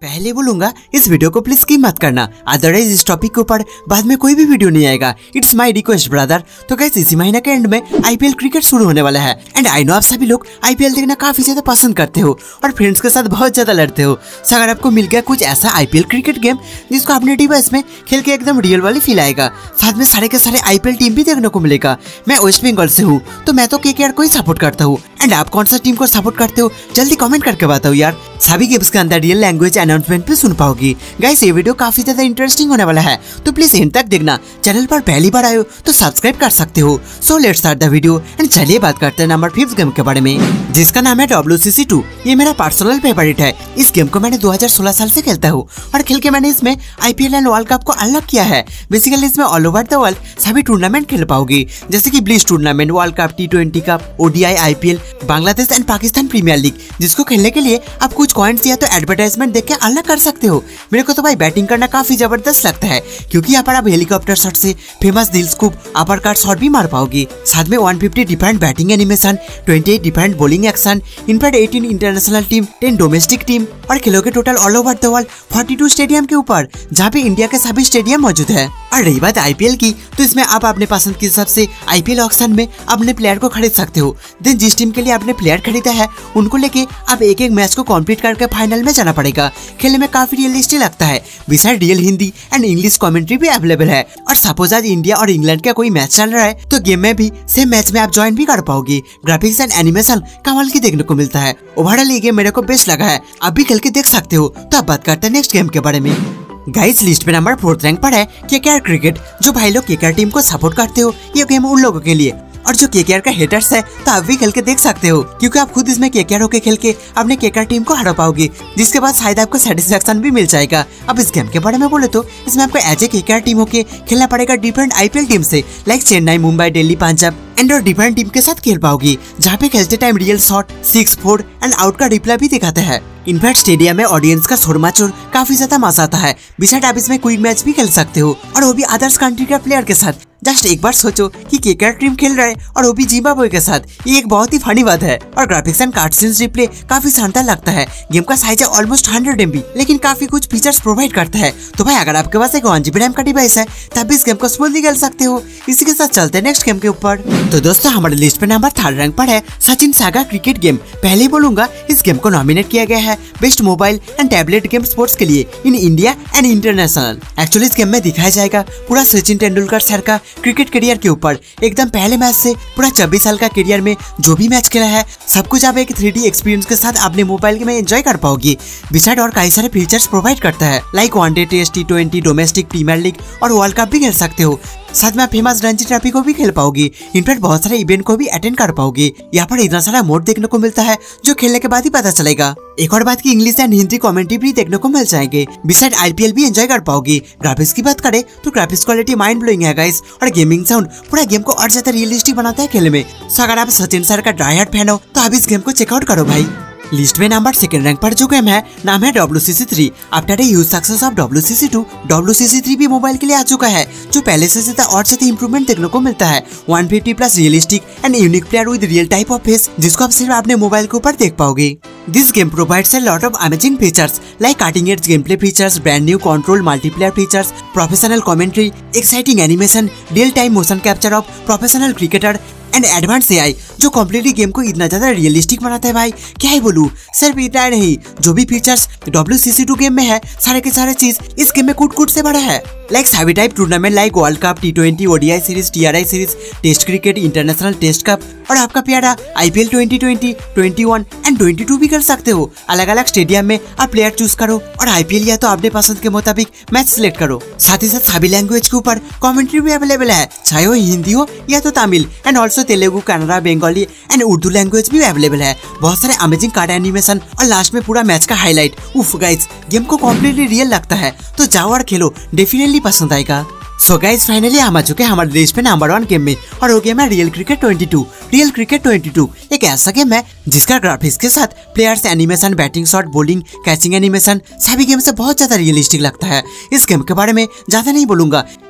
पहले बोलूंगा इस वीडियो को प्लीज स्किप मत करना, अदरवाइज इस टॉपिक के ऊपर बाद में कोई भी वीडियो नहीं आएगा। It's my request brother. तो गाइस इसी महीने के एंड में आईपीएल क्रिकेट शुरू होने वाला है एंड आई नो आप सभी लोग आईपीएल देखना काफी ज्यादा पसंद करते हो और फ्रेंड्स के साथ बहुत ज्यादा लड़ते हो। सो अगर आपको मिल गया कुछ ऐसा आईपीएल क्रिकेट गेम जिसको अपने डिवाइस में खेल के एकदम रियल वाली फील आएगा, साथ में सारे के सारे आईपीएल टीम भी देखने को मिलेगा। मैं वेस्ट बंगाल से हूँ तो मैं तो केकेआर को ही सपोर्ट करता हूँ एंड आप कौन सा टीम को सपोर्ट करते हो जल्दी कमेंट करके बताओ यार। सभी गेम्स के अंदर रियल लैंग्वेज अनाउंसमेंट भी सुन पाओगी। गाइस ये वीडियो काफी ज्यादा इंटरेस्टिंग होने वाला है तो प्लीज एंड तक देखना। चैनल पर पहली बार आए हो तो सब्सक्राइब कर सकते हो। So let's start the video and चलिए बात करते हैं नंबर 5 गेम के बारे में जिसका नाम है WCC2। ये मेरा पर्सनल फेवरेट है। इस गेम को मैंने 2016 साल से खेलता हूँ और खेल के मैंने इसमें आईपीएल एंड वर्ल्ड कप को अनलॉक किया है। बेसिकली इसमें ऑल ओवर द वर्ल्ड सभी टूर्नामेंट खेल पाओगी जैसे कि blitz tournament, world cup, T20 cup, ODI, IPL, Bangladesh and Pakistan premier league, जिसको खेलने के लिए आप कुछ कॉइन्स या तो एडवर्टाइजमेंट देख के अनलॉक कर सकते हो। मेरे को तो भाई बैटिंग करना काफी जबरदस्त लगता है क्योंकि यहाँ पर आप हेलीकॉप्टर शॉट से famous dilscoop, upper cut shot भी मार पाओगी। साथ में 150 different batting animation, 28 different bowling action, in fact 18 international team, 10 domestic team और खेलोगे total all over the world 42 stadium के ऊपर जहाँ पे इंडिया के सभी स्टेडियम मौजूद है। और रही बात आईपीएल की तो इसमें आप अपने पसंद के हिसाब से आईपीएल ऑक्शन में अपने प्लेयर को खरीद सकते हो। देन जिस टीम के लिए आपने प्लेयर खरीदा है उनको लेके आप एक एक मैच को कंप्लीट करके फाइनल में जाना पड़ेगा। खेलने में काफी रियलिस्टिक लगता है। Beside real Hindi and English commentary भी अवेलेबल है। और सपोज आज इंडिया और इंग्लैंड का कोई मैच चल रहा है तो गेम में भी सेम मैच में आप ज्वाइन भी कर पाओगे। ग्राफिक्स एंड एनिमेशन कमाल की देखने को मिलता है। ओवरऑल ये गेम मेरे को बेस्ट लगा है, आप भी खेल के देख सकते हो। तो अब बात करते हैं नेक्स्ट गेम के बारे में। गाइस लिस्ट पे नंबर 4 रैंक पर है केकेआर क्रिकेट। जो भाई लोग केकेआर टीम को सपोर्ट करते हो ये गेम उन लोगों के लिए, और जो केकेआर का हेटर्स है तो आप भी खेल के देख सकते हो क्योंकि आप खुद इसमें केकेआर होके खेल के अपने केकेआर टीम को हरा पाओगे, जिसके बाद शायद आपको सेटिस्फेक्शन भी मिल जाएगा। अब इस गेम के बारे में बोले तो इसमें आपको एज ए केकेआर टीम होके खेलना पड़ेगा डिफरेंट आईपीएल टीम से, लाइक चेन्नई, मुंबई, दिल्ली, पंजाब एंड और डिफरेंट टीम के साथ खेल पाओगी जहाँ पे खेलते time real shot, 6, 4 and out का रिप्लाई भी दिखाते हैं। इनफैक्ट स्टेडियम में ऑडियंस का शोर मचोर काफी ज्यादा मजा आता है। बिसाइड आप इसमें क्विक मैच भी खेल सकते हो और वो भी अदर्स कंट्री के प्लेयर के साथ। जस्ट एक बार सोचो कि केकेआर टीम खेल रहा है और वो भी जिम्बाब्वे के साथ, ये एक बहुत ही फनी बात है। और ग्राफिक्स एंड कार्टून्स रिप्ले काफी शानदार लगता है। गेम का साइज है ऑलमोस्ट 100 MB लेकिन काफी कुछ फीचर्स प्रोवाइड करता है। तो भाई अगर आपके पास एक 1 GB रैम का डिवाइस है तब भी इस गेम को स्मूथली खेल सकते हो। इसी के साथ चलते हैं नेक्स्ट गेम के ऊपर। तो दोस्तों हमारे लिस्ट पे नंबर 3 रैंक पर है सचिन सागा क्रिकेट गेम। पहले बोलूंगा इस गेम को नॉमिनेट किया गया है best mobile and tablet game sports के लिए in India and international. Actually इस गेम में दिखाया जाएगा पूरा सचिन तेंदुलकर सर का क्रिकेट करियर के ऊपर। एकदम पहले मैच से पूरा 26 साल का करियर में जो भी मैच खेला है सब कुछ आप एक 3D एक्सपीरियंस के साथ अपने मोबाइल में एंजॉय कर पाओगे। बिसाइड और कई सारे फीचर्स प्रोवाइड करता है like one day test, T20, domestic, premier league और वर्ल्ड कप भी खेल सकते हो। साथ में आप फेमस रणजी ट्रॉफी को भी खेल पाओगे। इनफैक्ट बहुत सारे इवेंट को भी अटेंड कर पाओगे। यहाँ पर इतना सारा मोड देखने को मिलता है जो खेलने के बाद ही पता चलेगा। एक और बात की इंग्लिश एंड हिंदी कमेंट्री भी देखने को मिल जाएंगे। बिसाइड आईपीएल भी एंजॉय कर पाओगे। ग्राफिक्स की बात करें तो ग्राफिक्स क्वालिटी माइंड ब्लोइंग है गाइस और गेमिंग साउंड पूरा गेम को और ज्यादा रियलिस्टिक बनाता है खेलने में। सो अगर आप सचिन सर का ड्राई हार्ट फैन हो तो आप इस गेम को चेकआउट करो भाई। लिस्ट में नंबर 2 रैंक पर जो गेम है नाम है WCC3। After a huge success of WCC2, WCC3 भी मोबाइल के लिए आ चुका है जो पहले से ज्यादा और ज्यादा इंप्रूवमेंट देखने को मिलता है। 150 plus realistic and unique player with real type of face जिसको आप सिर्फ अपने मोबाइल के ऊपर देख पाओगे। This game provides a lot of amazing features like cutting-edge gameplay features, brand new control multiplayer features, professional commentary, exciting animation, real-time motion capture of professional cricketer and advance AI जो completely game को इतना ज्यादा realistic बनाता है भाई क्या ही बोलूं। सिर्फ इतना नहीं, जो भी फीचर्स WCC2 गेम में है सारे के सारे चीज इस गेम में कूट से बड़ा है। लाइक सभी type tournament like world cup, T20, ODI series, TRI series, test cricket, international test cup और आपका प्यारा आईपीएल 2020, 21 एंड 22 भी कर सकते हो। अलग अलग स्टेडियम में आप प्लेयर चूज करो और आईपीएल या तो अपने पसंद के मुताबिक मैच सिलेक्ट करो। साथ ही साथ सभी लैंग्वेज के ऊपर कमेंट्री भी अवेलेबल है, चाहे वो हिंदी हो या तो Tamil and also Telugu, Kannada, Bengali and Urdu language भी अवेलेबल है। बहुत सारे अमेजिंग कार्ड एनिमेशन और लास्ट में पूरा मैच का हाईलाइट। उफ गाइस गेम को कम्प्लीटली रियल लगता है तो जाओ और खेलो, डेफिनेटली पसंद आएगा। सो गाइस फाइनली हम आ चुके हैं हमारे लिस्ट पे नंबर 1 गेम में और वो गेम है रियल क्रिकेट 22। रियल क्रिकेट 22 एक ऐसा गेम है जिसका ग्राफिक्स के साथ players, animation, batting shot, bowling, catching animation सभी गेम से बहुत ज्यादा रियलिस्टिक लगता है। इस गेम के बारे में ज्यादा नहीं बोलूंगा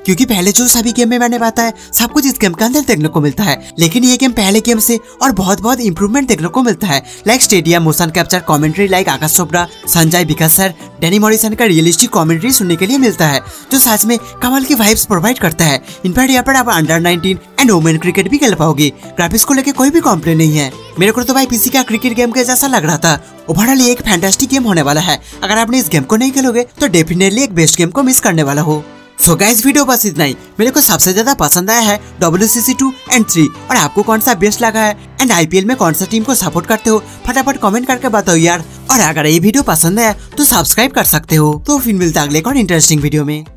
क्योंकि पहले जो सभी गेम में मैंने बताया सब कुछ इस गेम के अंदर देखने को मिलता है, लेकिन ये गेम पहले गेम से और बहुत इम्प्रूवमेंट देखने को मिलता है। Like stadium, motion capture, commentary like Akash Chopra, Sanjay, Vikas sir, Danny Morrison का रियलिस्टिक कमेंट्री सुनने के लिए मिलता है, जो सच में कमाल की वाइब्स प्रोवाइड करता है। इनफैक्ट यहाँ पर आप अंडर-19 एंड वुमेन क्रिकेट भी खेल पाओगे। ग्राफिक्स को लेकर कोई भी कॉम्प्लेन नहीं है। मेरे को तो भाई पीसी का क्रिकेट गेम के जैसा लग रहा था। ओवरऑल एक फैंटास्टिक गेम होने वाला है। अगर आपने इस गेम को नहीं खेलोगे तो डेफिनेटली एक बेस्ट गेम को मिस करने वाला हो। सो गाइस, वीडियो बस इतना ही। मेरे को सबसे ज्यादा पसंद आया है WCC 2 एंड 3। और आपको कौन सा बेस्ट लगा है एंड IPL में कौन सा टीम को सपोर्ट करते हो, फटाफट कमेंट करके बताओ यार। और अगर ये वीडियो पसंद आया तो सब्सक्राइब कर सकते हो। तो फिर मिलता है अगले और इंटरेस्टिंग वीडियो में।